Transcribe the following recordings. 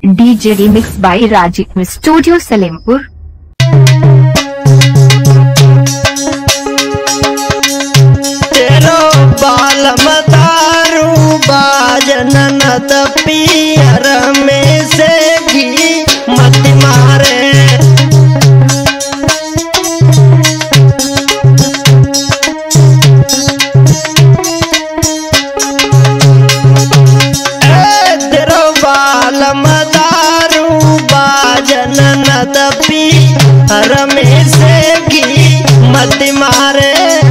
DJ remix by Rajiv Studio Salempur। तेरो बाल मदारू बाजन नद पियर में से घी मत मारे। तेरो बाल मदारू बाजन नद पियर में से घी मत मारे।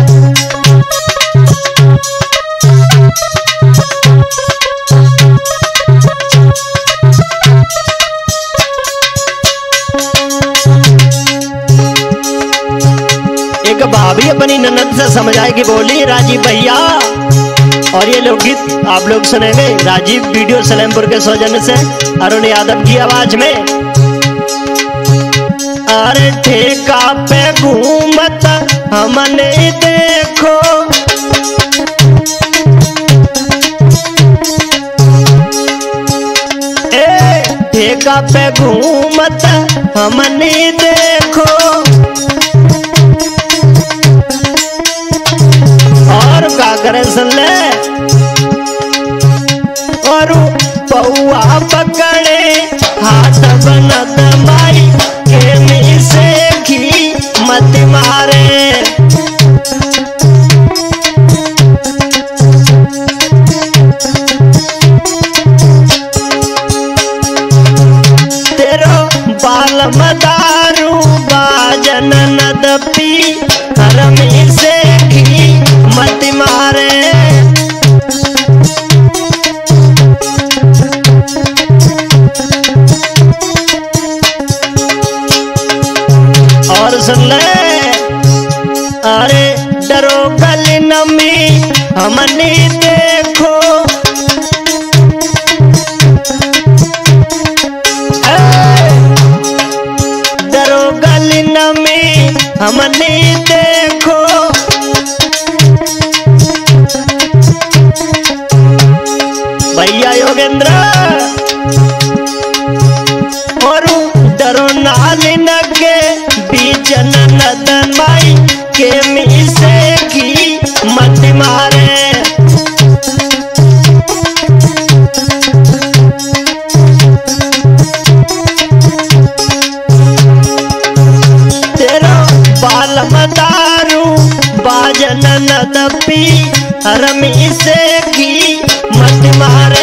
एक भाभी अपनी ननद से समझाएगी, बोली राजीव भैया। और ये लोकगीत आप लोग सुनेंगे राजीव वीडियो सलेमपुर के सौजन्य से अरुण यादव की आवाज में। अरे ठेका पे घूमत हमने देखो, ठेका पे घूमत हमने देखो। और का करे सुन ले, और पौआ पकड़े हाथ बनत माई के में से घी मत मारे। तेरो बाल मदारू बाजन नद पियर में से घी मत मारे। और सुन ले, अरे डरो गली नमी हमने देखो, डरो गली नमी हमने देखो। भैया योगेंद्र और डरो नाली नगे बीजन नदन माई के मी से घी मत मारे। तेरा बाल मदारू बाजन नद पियर में से घी मत मारे।